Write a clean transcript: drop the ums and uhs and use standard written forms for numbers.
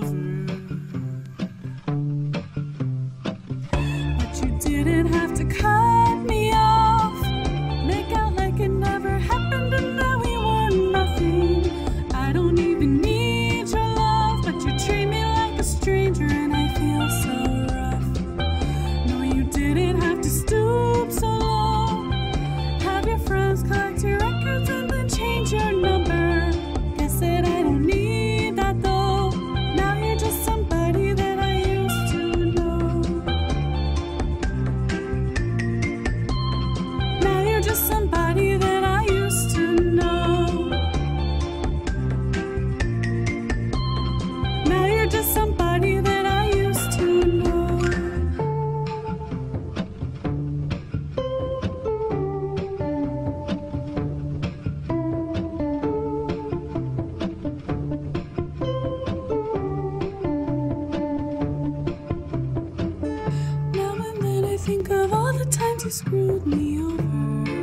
over. But you didn't have to cut me off, make out like it never happened and that we were nothing. I don't even need your love, but you treat me like a stranger and I feel so rough. No, you didn't have to stoop so low, have your friends collect your records and then change your number. Guess that I don't need that though. Now you're just somebody that I used to know. Now you're just somebody that I used to know. Now you're just somebody that I used to know. Now and then I think of all the times you screwed me over.